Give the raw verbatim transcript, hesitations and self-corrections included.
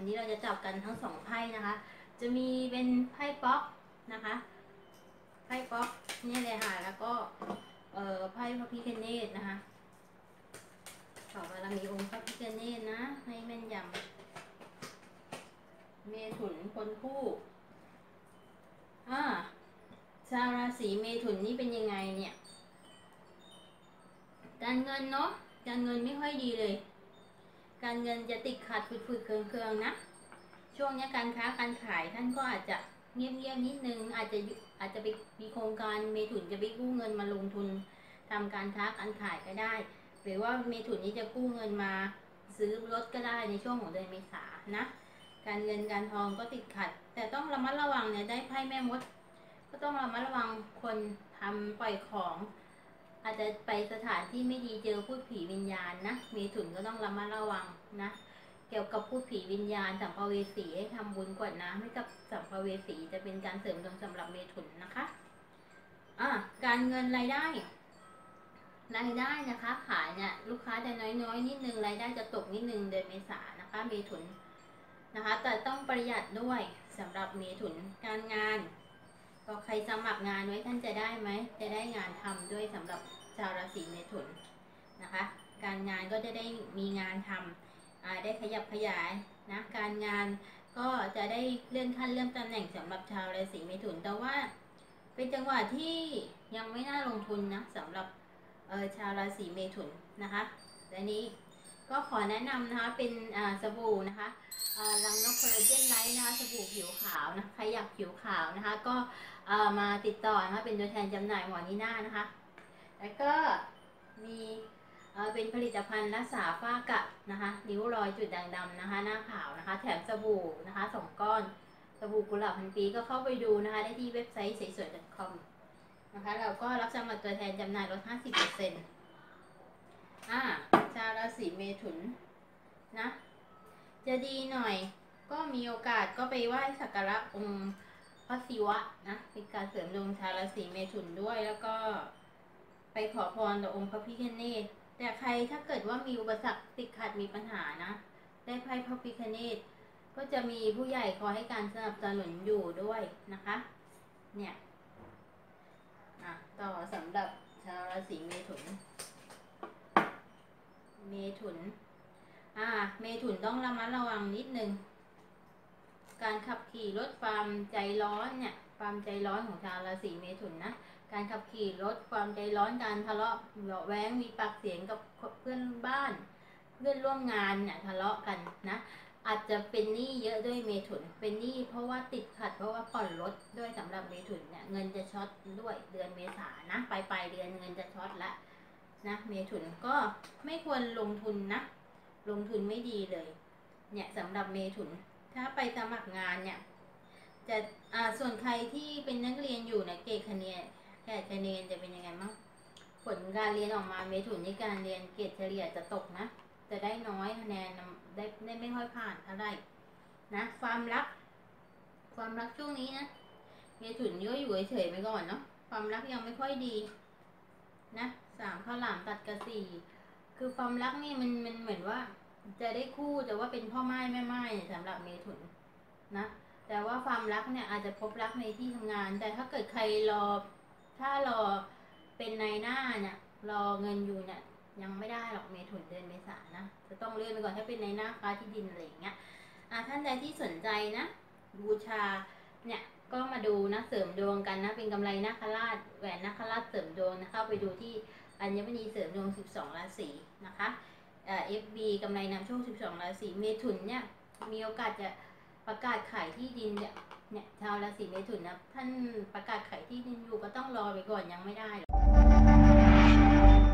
วันนี้เราจะจับกันทั้งสองไพ่นะคะ จะมีเป็นไพ่ป๊อกนะคะไพ่ป๊อกนี่เลยค่ะแล้วก็เอ่อไพ่พระพิฆเนศนะคะต่อมาเรามีองค์พระพิฆเนศนะให้แม่นยำเมถุนคนคู่อ่าชาวราศีเมถุนนี่เป็นยังไงเนี่ยการเงินเนาะการเงินไม่ค่อยดีเลยการเงินจะติดขัดฝืดๆเคืองๆนะช่วงนี้การค้าการขายท่านก็อาจจะเงียบๆนิดนึงอาจจะอาจจะไปมีโครงการเมถุนจะไปกู้เงินมาลงทุนทำการค้าการขายก็ได้หรือว่าเมถุนนี้จะกู้เงินมาซื้อรถก็ได้ในช่วงของเดือนเมษายนนะการเงินการทองก็ติดขัดแต่ต้องระมัดระวังเนี่ยได้ไพ่แม่มดก็ต้องระมัดระวังคนทำปล่อยของอาจจะไปสถานที่ไม่ดีเจอพูดผีวิญญาณนะเมถุนก็ต้องระมัดระวังนะเกี่ยวกับพูดผีวิญญาณสัมภเวสีให้ทำบุญกวดน้ำให้กับสัมภเวสีจะเป็นการเสริมดวงสำหรับเมถุนนะคะอ่ะการเงินรายได้รายได้นะคะขายเนี่ยลูกค้าจะน้อยๆนิดนึงรายได้จะตกนิดนึงเดือนเมษายนนะคะเมถุนนะคะแต่ต้องประหยัดด้วยสำหรับเมถุนการงานก็ใครสมัครงานไว้ท่านจะได้ไหมจะได้งานทำด้วยสำหรับชาวราศีเมถุนนะคะการงานก็จะได้มีงานทำได้ขยับขยายนะการงานก็จะได้เลื่อนขั้นเลื่อนตำแหน่งสำหรับชาวราศีเมถุนแต่ว่าเป็นจังหวะที่ยังไม่น่าลงทุนนะสำหรับชาวราศีเมถุนนะคะและนี้ก็ขอแนะนำนะคะเป็นสบู่นะคะรังนกคอลลาเจนไลท์นะคะสบู่ผิวขาวนะใครอยากผิวขาวนะคะก็มาติดต่อนะคะเป็นตัวแทนจำหน่ายหมอนีน่านะคะแล้วก็มีเป็นผลิตภัณฑ์รักษาฝ้ากระนะคะริ้วรอยจุดด่างดำนะคะหน้าขาวนะคะแถมสบู่นะคะสองก้อนสบู่กุหลาบพันปีก็เข้าไปดูนะคะได้ที่เว็บไซต์สวยๆ .com นะคะเราก็รับสมัครตัวแทนจำหน่ายลด ห้าสิบเปอร์เซ็นต์ อ่าชาวราศีเมถุนนะจะดีหน่อยก็มีโอกาสก็ไปไหว้สักการะองค์พระศิวะนะเป็นการเสริมดวงชาวราศีเมถุนด้วยแล้วก็ไปขอพรต่อองค์พระพิฆเนศแต่ใครถ้าเกิดว่ามีอุปสรรคติดขัดมีปัญหานะได้ไพ่พระพิฆเนศก็จะมีผู้ใหญ่คอยให้การสนับสนุนอยู่ด้วยนะคะเนี่ยอ่ะต่อสำหรับชาวราศีเมถุนเมถุนอ่าเมถุนต้องระมัดระวังนิดนึงการขับขี่รถความใจร้อนเนี่ยความใจร้อนของชาวราศีเมถุนนะการขับขี่รถความใจร้อนการทะเลาะเบาะแว้งมีปากเสียงกับเพื่อนบ้านเพื่อนร่วมงานเนี่ยทะเลาะกันนะอาจจะเป็นหนี้เยอะด้วยเมถุนเป็นหนี้เพราะว่าติดขัดเพราะว่าผ่อนรถด้วยสำหรับเมถุนเนี่ยเงินจะช็อตด้วยเดือนเมษายนนะปลายปลายเดือนเงินจะช็อตละนะเมถุนก็ไม่ควรลงทุนนะลงทุนไม่ดีเลยเนี่ยสำหรับเมถุนถ้าไปสมัครงานเนี่ยจะอ่าส่วนใครที่เป็นนักเรียนอยู่เนี่ยเกรดคะแนนแค่คะแนนจะเป็นยังไงบ้างผลการเรียนออกมาเมถุนในการเรียนเกรดเฉลี่ยจะตกนะจะได้น้อยคะแนนได้ได้ไม่ค่อยผ่านเท่าไหร่นะความรักความรักช่วงนี้นะเมถุนก็อยู่เฉยๆไปก่อนเนาะความรักยังไม่ค่อยดีนะสามข้าวหลามตัดกระสี่คือความรักนี่มันมันเหมือนว่าจะได้คู่แต่ว่าเป็นพ่อไม้แม่ไม้สำหรับเมถุนนะแต่ว่าความรักเนี่ยอาจจะพบรักในที่ทำงานแต่ถ้าเกิดใครรอถ้ารอเป็นนายหน้าเนี่ยรอเงินอยู่เนี่ยยังไม่ได้หรอกเมถุนเดือนเมษายนนะจะต้องเลื่อนไปก่อนถ้าเป็นนายหน้าค้าที่ดินอะไรอย่างเงี้ยอ่ะท่านใดที่สนใจนะบูชาเนี่ยก็มาดูนะเสริมดวงกันนะเป็นกำไรนาคราชแหวนนาคราชเสริมดวงนะเข้าไปดูที่อัญมณีเสริมดวงสิบสองราศีนะคะเอ่อ เอฟ บี กำไรนำโชคสิบสองราศีเมถุนเนี่ยมีโอกาสจะประกาศขายที่ดินเนี่ยเนี่ยชาวราศีเมถุนนะท่านประกาศขายที่ดินอยู่ก็ต้องรอไปก่อนยังไม่ได้